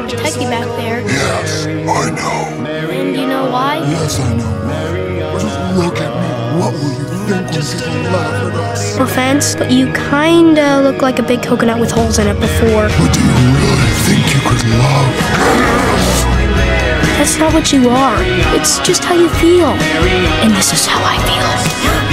techie back there. Yes, I know. And you know why? Yes, I know. Just look at me. What will you think when people laugh at us? No offense, but you kinda look like a big coconut with holes in it before. But do you really think you could love girls? That's not what you are. It's just how you feel. And this is how I feel.